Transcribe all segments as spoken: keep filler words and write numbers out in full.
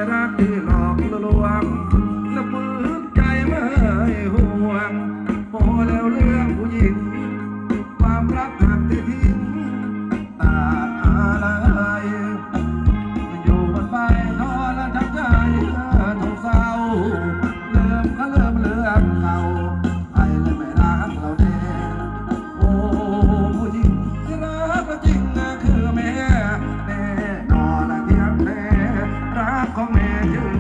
รักที่หลอกลวงและปืนใจไม่ห่วงพอแล้วเรื่องผู้หญิงความรักหักที่ทิ้งตาอะไรอยู่บนไปนอนแล้วทำใจทงเศร้าเริ่มก็เริ่มเรื่องเก่าใครเลยไม่รักเราแน่โอ้ผู้หญิงที่รักก็จริงคือแม่แน่นอนและเพียงแม่รักของแม่ชื่อ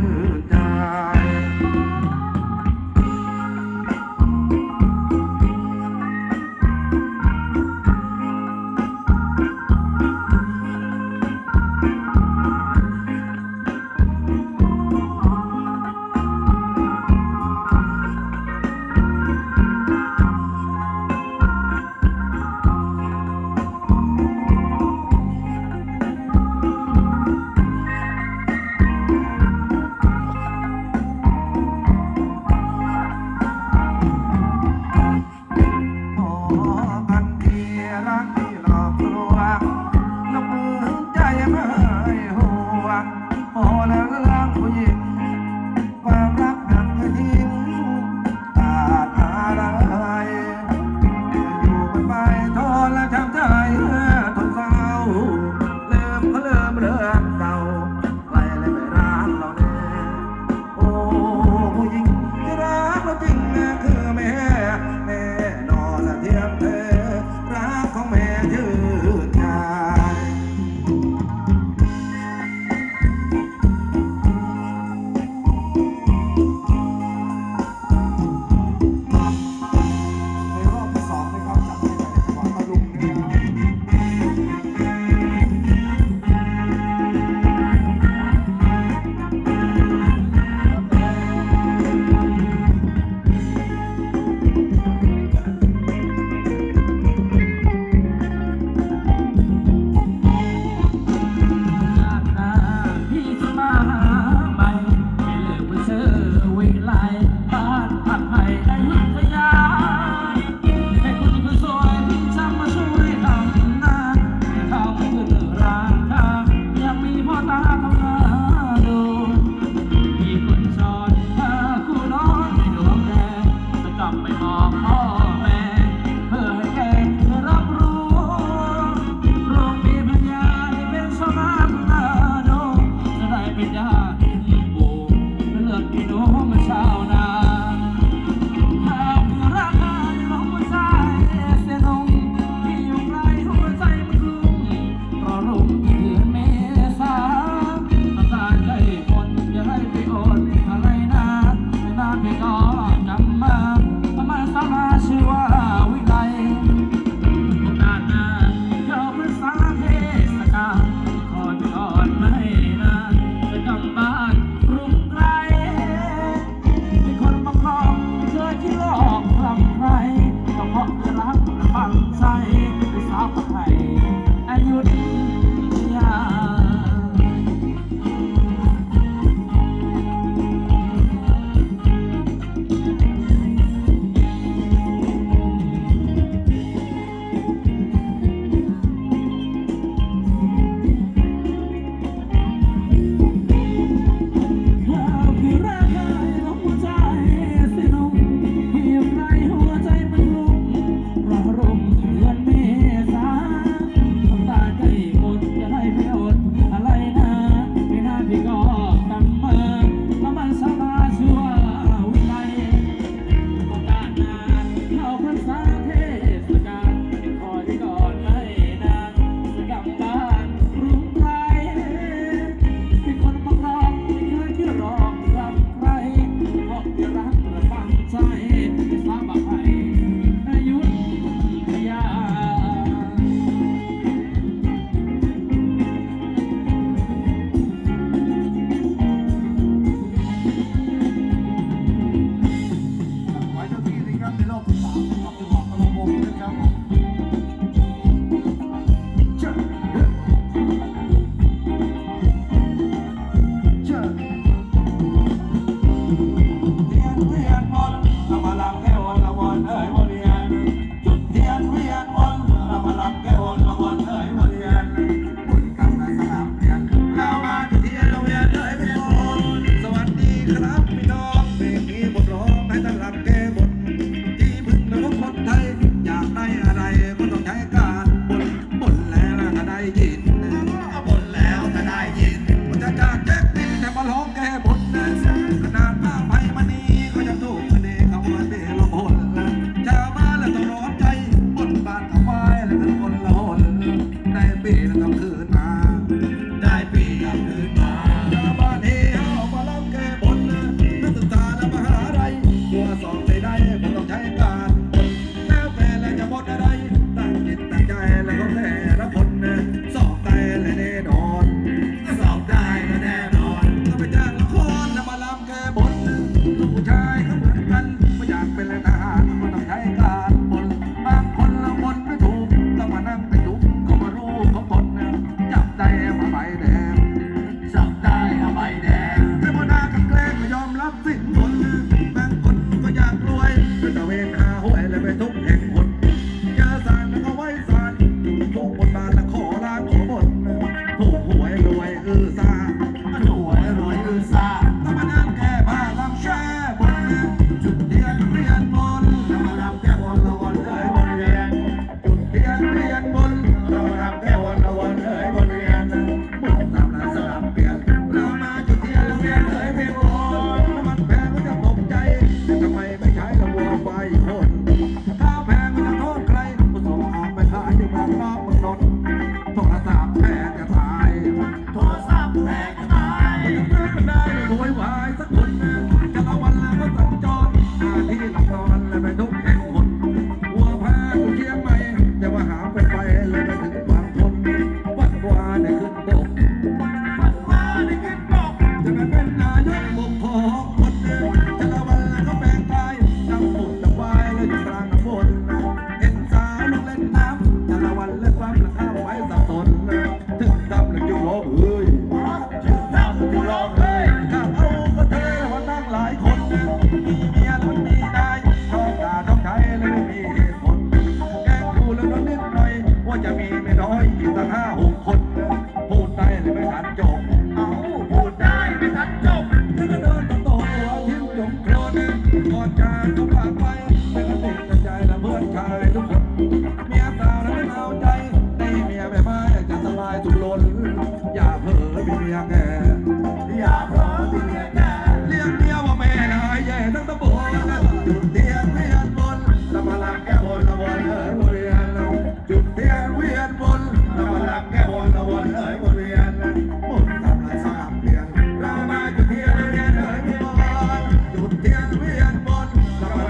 ครับพี่น้องเพลงนี้ผมร้องให้ท่านรับแก้บนที่พึ่งนรกคนไทยอยากได้อะไรก็ต้องใช้การบนบนแล้วก็ได้ยินบนแล้วก็ได้ยินมันจะจากแจ็คดินแต่มาร้องแก้บนนะขนาดมาไพ่มานีก็ยังถูกคะแนนขบวนเบลพลชาวบ้านแล้วต้องร้อนใจบนบานกับไฟแล้วก็คนละหนได้ปีแล้วก็คืนมาได้ปีกับคืนมาชาวบ้านเฮเอามาร้องแก้บนนักศึกษาและมหาลัยตัวสองไม่ได้ก็ต้องใช้การแล้วแต่แล้วจะบนอะไรตั้งจิตตั้งใจแล้วก็แต่ละคนสอบได้และแน่นอนสอบได้และแน่นอนก็ไปจ้างละครแล้วมาลำแก้บนลูกผู้ชายก็เหมือนกันไม่อยากเป็นทหารก็ต้องใช้การบนบางคนละบนไม่ถูกต้องมานั่งไปทุกก็มารู้เขาบนจับได้มาใบแดงจับได้มาใบแดงแต่พอหน้ากันแกล้งไม่ยอมรับสิ้นบนบางคนก็อยากรวยก็ตะเวนหาหวยเลยไปทุกแห่งหนเจอสารแล้วก็ไว้สารอยู่ทุกบนบานแล้วขอลาขอบนถูกหวยรวยอือซาถูกหวยรวยอือซาต้องมานั่งแก้ผ้าลำแช่บนจุดเทียนเรียนบนต้องมาลำแก้บนละวันเลยบนเรียนจุดเทียนเรียนบนต้องมาลำแก้บนละวันเลยบนเรียนบุญตามลาสลับเปลี่ยนเรามาจุดเทียนเรียนเลยเพียงบนน้ำมันแพงก็จะตกใจแต่ทำไมไม่ใช้ระวัวไฟคนข้าวแพงไม่จะโทษใครก็ส่งออกไปขายที่เมืองนอกเมืองนนท์โทรศัพท์แพงจะตายโทรศัพท์แพงจะตายจะซื้อกันได้รวยวายสักคนจะละวันแล้วก็สัญจรหน้าที่ละครเลยไปทุกแห่งหนวัวแพงอยู่เชียงใหม่จะว่าหาไปไปเลยไปถึงบางคนวัดวาได้ขึ้นบกวัดวาได้ขึ้นบกจะไปเป็นนายกบกพอคนจะละวันแล้วก็แปลงกายจำปุดจำวายเลยอยู่กลางน้ำฝนเห็นสาวลงเล่นน้ำจะละวันเล่นความละข้าวไว้สับสนถึงดำแล้วจุร้องเฮ้ยถึงดำจุร้องเฮ้ยข้าเอาก็เธอแล้วมานั่งหลายคนมีเมียแล้วมีนายชอบด่าชอบใช้เลยไม่มีเหตุผลแกล้งดูแล้วก็นิดหน่อยว่าจะมีไม่น้อยอีกตั้งห้าหกคนพูดได้เลยไม่ทันจบเอาพูดได้ไม่ทันจบถ้าก็เดินต่อตัวทิ้งจมโคลนก่อนจากก็ฝากไปแต่ก็ติดใจและเพื่อนชายทุกคนเมียสาวนั้นเอาใจได้เมียไม่มาจะสบายทุกล้นอย่าเผลอมีเมียแก่อย่าเผลอมีเมียแก่เลี้ยงเมียว่าแม่นายแย่ทั้งตะบนจุดเทียนเวียนบนละมาลังแก้บนละวันเอ๋ยบนเวียนจุดเทียนเวียนบนละมาลังแก้บนละวันเอ๋ยบนเวียนหมุนทำลายสามเปลี่ยนเรามาจุดเทียนเวียนเอ๋ยบนจุดเทียนเวียนบนละมา